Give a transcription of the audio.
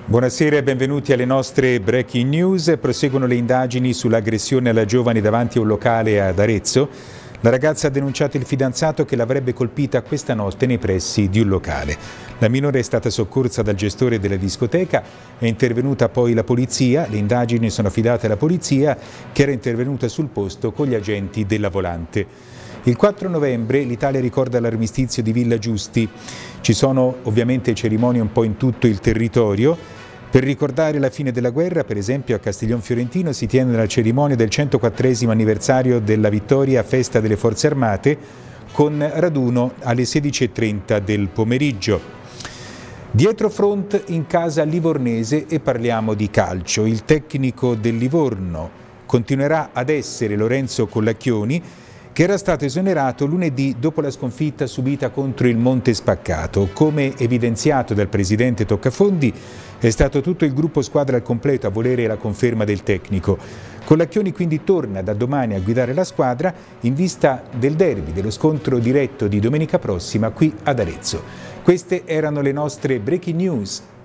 Buonasera e benvenuti alle nostre breaking news. Proseguono le indagini sull'aggressione alla giovane davanti a un locale ad Arezzo. La ragazza ha denunciato il fidanzato che l'avrebbe colpita questa notte nei pressi di un locale. La minore è stata soccorsa dal gestore della discoteca, è intervenuta poi la polizia. Le indagini sono affidate alla polizia che era intervenuta sul posto con gli agenti della Volante. Il 4 novembre l'Italia ricorda l'armistizio di Villa Giusti. Ci sono ovviamente cerimonie un po' in tutto il territorio. Per ricordare la fine della guerra, per esempio a Castiglion Fiorentino si tiene la cerimonia del 104° anniversario della vittoria a Festa delle Forze Armate con raduno alle 16:30 del pomeriggio. Dietro front in casa livornese e parliamo di calcio. Il tecnico del Livorno continuerà ad essere Lorenzo Collacchioni, che era stato esonerato lunedì dopo la sconfitta subita contro il Monte Spaccato. Come evidenziato dal presidente Toccafondi, è stato tutto il gruppo squadra al completo a volere la conferma del tecnico. Collacchioni quindi torna da domani a guidare la squadra in vista del derby, dello scontro diretto di domenica prossima qui ad Arezzo. Queste erano le nostre breaking news.